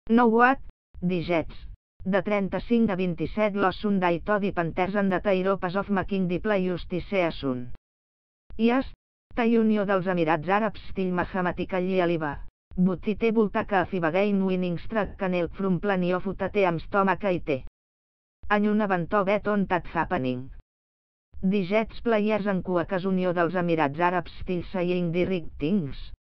No what, digets. De 35 a 27 los Sunday Toddy Panthers and the Tairopes of making the playoffs this season. Yes, the Unió dels Emirats Àrabs still mathematically alive. But it able to achieve a game winning streak can help from plenty of teams to make it. And you never bet on that happening. The Jets players en quotes Unió dels Emirats Àrabs still saying the right things.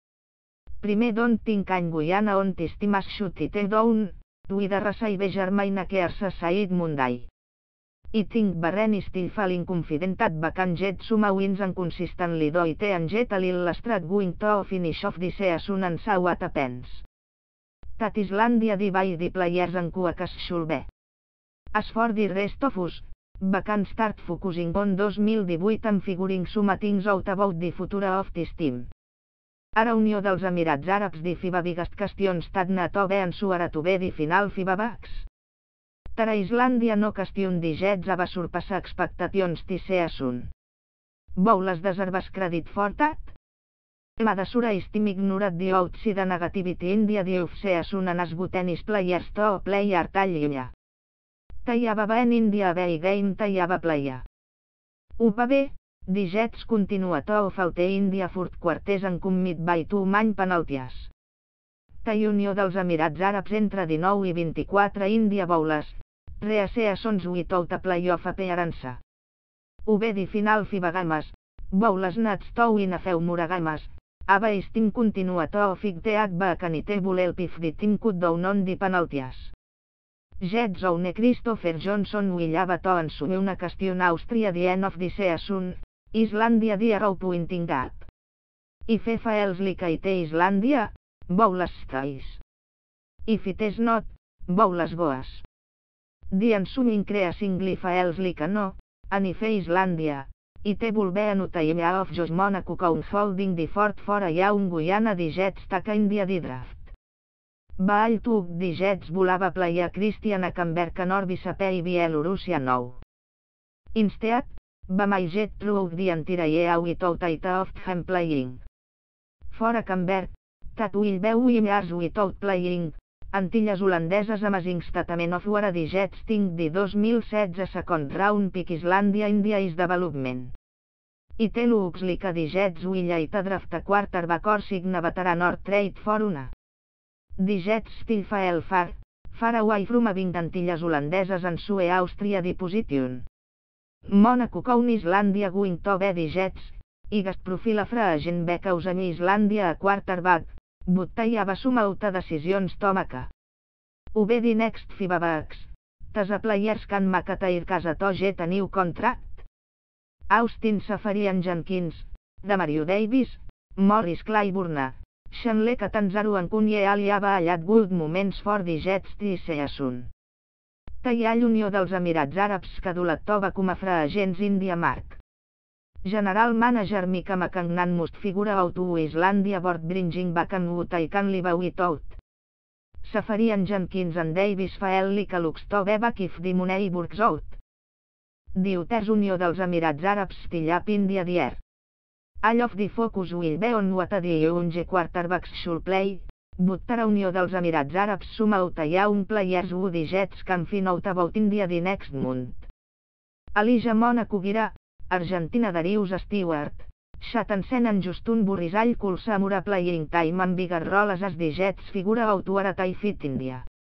Primer don't think I'm Guyana on this team has shut it down. With the receive Germain Kears Said Monday. I think Barren is still feeling confident that Bacan Jet Suma wins and consistently do it and Jet a little strat going to finish off the season and so what happens. That Islandia divide the players and quotes should be. As for the rest of us, Bacan start focusing on 2018 and figuring some things out about the future of this team. Ara Unió dels Emirats Àrabs di FIBA biggest questions tad na to be en suara to be di final FIBA Bucks. Tara Islàndia no question di Jets va surpassar expectacions di season. Bowles deserves credit for that? Madasura estim ignorat di outside negativity India di of season and as tenis players to play artallilla. Tallava ben India be game tallava playa. Upa bé. The Jets continua to faute India fourth quarters and commit by 2 main penalties. Ta Unió dels Emirats Àrabs entre 19 i 24 India Bowles. Seasons without a playoff appearance. Ube di final FIBA Games. Bowles nats to win a few more games. Ava estim continua to figteat bacanite help if the team cut down on the penalties. Jets own Christopher Johnson willava to answer una question Austria the end of the season. Islandia di arrow pointing up. If else like it Islandia, Bowles stays. If it is not, Bowles goes. The answering creasing if else like no, and if Islandia, it will be an time of Josh Monaco count holding the fort for a young Guyana the Jets taka India di draft. Baal took the Jets volava playa Christian a Camberca Norbisapé i Bielorússia nou. Instead, va my jet through the entire year without it of him playing. For a Camberca, that will be years without playing, Antilles holandeses amazing statement of where the Jets think the 2016 second round pick Islandia India is development. It looks like the Jets will it draft a quarterback or sign a veteran or trade for una. The Jets still feel far away from having Antilles holandeses and Sue Austria the position. Monaco count Islandia going to be the Jets, igast profila fra agent because any Islandia a quarterback, but I have some out decisions to make. Ube the next FIBA Bucks, tas a players can make a tair casa to get a new contract. Austin Safarian Jenkins, Demario Davis, Morris Claiborne, Shanle Catanzaro en Cunye aliava allat good moments for the Jets this season. Tallall Unió dels Emirats Àrabs Cadulatova com a fra agents India Mark. General Manager Mika McCannan must figure out to Islandia board bringing back and what I can live without. Safarian Jenkins and Davis feel like looks to be back if the money works out. Diutes Unió dels Emirats Àrabs still up India the air. All of the focus will be on what the young quarterbacks should play, but Tara Unió dels Emirats Àrabs some out a young players who the Jets can find out about India the next month. Elijah Monaco Gira, Argentina Darius Stewart, Shatansen and Justun Burrisall Kulsamura playing time and bigger roles as the Jets figure out where they fit India.